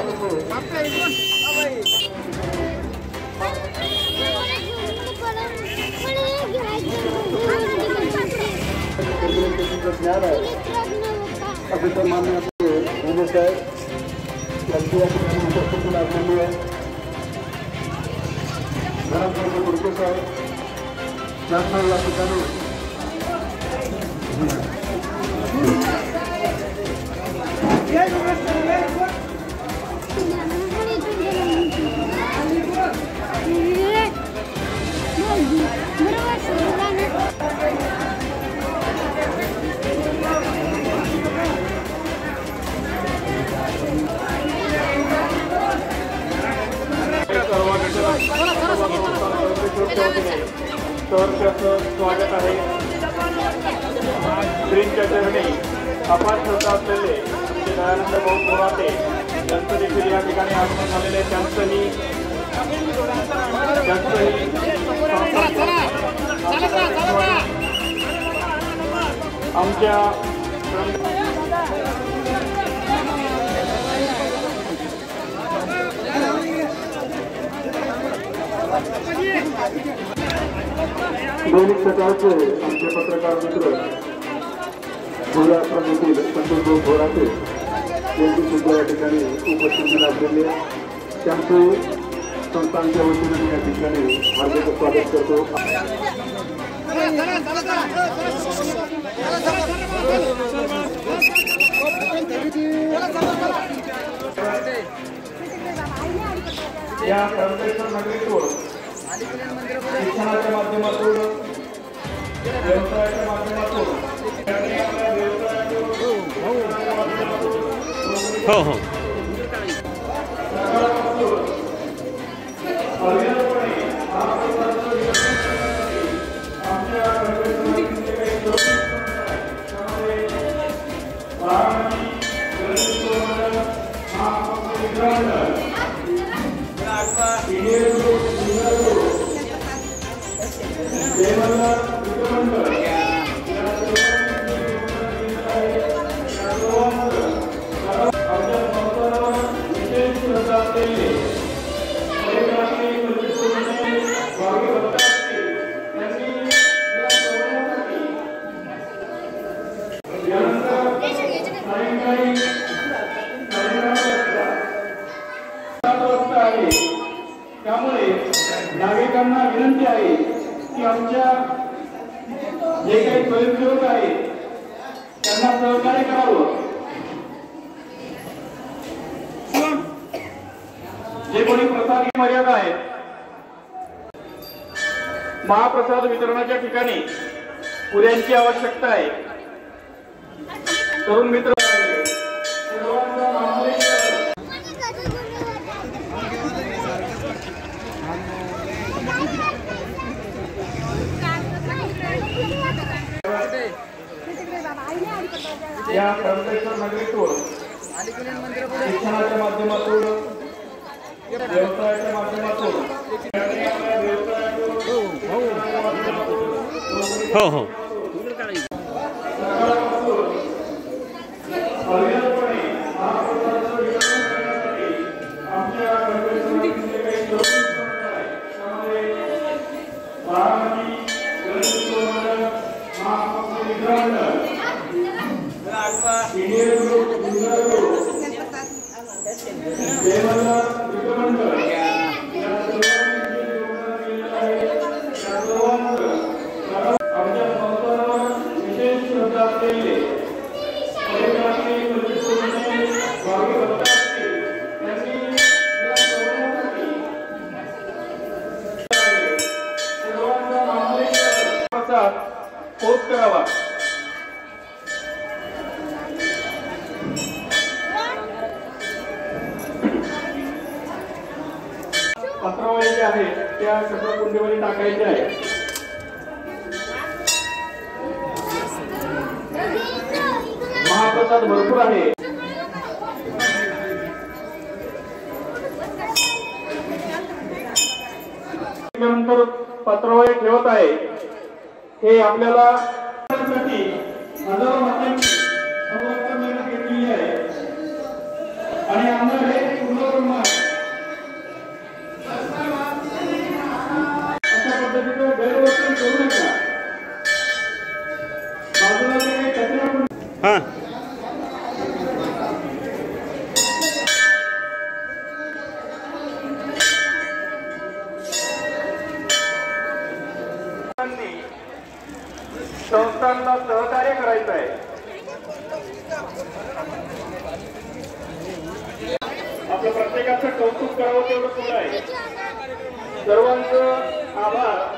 अभितर मान्य साहेब यांची या ठिकाणी उपस्थिती लाभलेली आहे. धरमचंद्र गुडके साहेब त्यांना या ठिकाणी तर त्याचं स्वागत आहे. श्रींच्या चरणी अपार श्रद्धा असलेले श्री दयानंद भाऊ मोराते त्यांचं देखील या ठिकाणी आगमन झालेले त्यांचंही आमच्या दैनिक सकाळचे आमचे पत्रकार मित्र गुजरातमधील संतोष भोराते यांची सुद्धा या ठिकाणी उपस्थिती लाभलेली आहे. त्यांचे संस्थांच्या वतीने या ठिकाणी हार्दिक स्वागत करतो. या सर्वेक्षण नगरीतून शिक्षणाच्या माध्यमातून व्यवसायाच्या माध्यमातून त्यामुळे नागरिकांना विनंती आहे की आमच्या जे काही स्वयंसेवक आहेत त्यांना सहकार्य करावं. जे कोणी प्रसाद मर्यादा आहेत, महाप्रसाद वितरणाच्या ठिकाणी पुऱ्यांची आवश्यकता आहे. तरुण मित्र या सर्वेक्षण नगरीतून शिक्षणाच्या माध्यमातून व्यवसायाच्या माध्यमातून पोस्ट करावा. पत्रावळी जे आहे त्या कचराकुंडीमध्ये टाकायचे आहे. महाप्रसाद भरपूर आहे. नंतर पत्रावळी ठेवत आहे. हे आपल्याला हजारो माध्यमांनी घेतलेली आहे आणि आम्हाला हे आपलं प्रत्येकाचं कौतुक करावं तेवढं पुढं आहे. सर्वांचं आभार.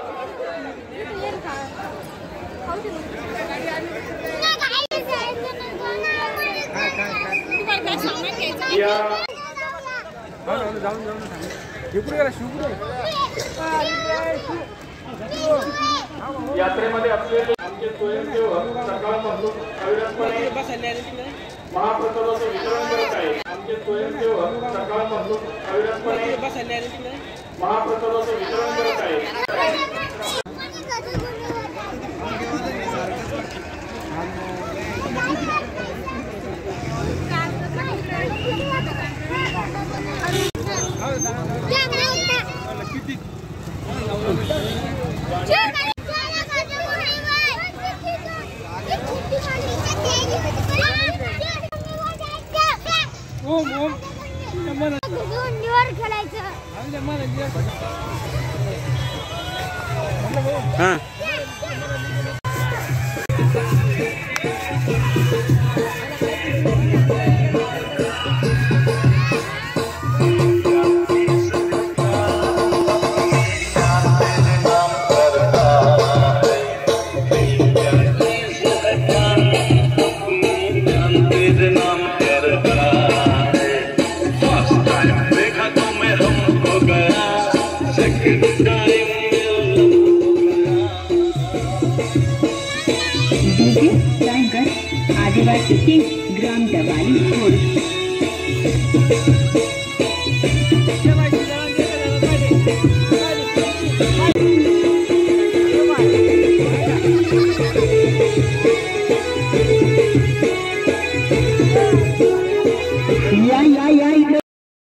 यात्रेमध्ये असलेले आमचे स्वयंसेवक सकाळपासून अविरतपणे महाप्रसादाचं वितरण करत आहे. आमचे स्वयंसेवक सकाळपासून अविरतपणे महाप्रसादाचं वितरण करत आहे. आदिवासी किंग ग्राम दवाली।